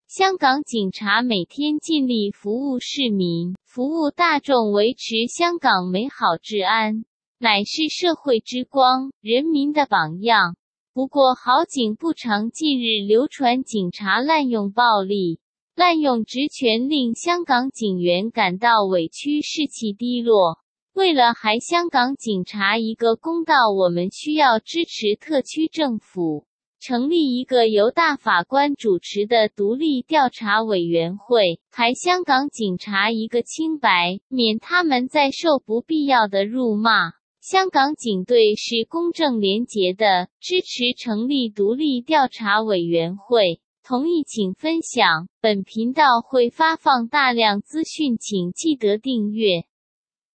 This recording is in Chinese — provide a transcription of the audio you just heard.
香港警察每天尽力服务市民、服务大众，维持香港美好治安，乃是社会之光，人民的榜样。不过好景不长，近日流传警察滥用暴力、滥用职权，令香港警员感到委屈，士气低落。为了还香港警察一个公道，我们需要支持特区政府成立一个由大法官主持的独立调查委员会，还香港警察一个清白，免他们再受不必要的辱骂。香港警队是公正廉洁的，支持成立独立调查委员会。同意请分享，本频道会发放大量资讯，请记得订阅。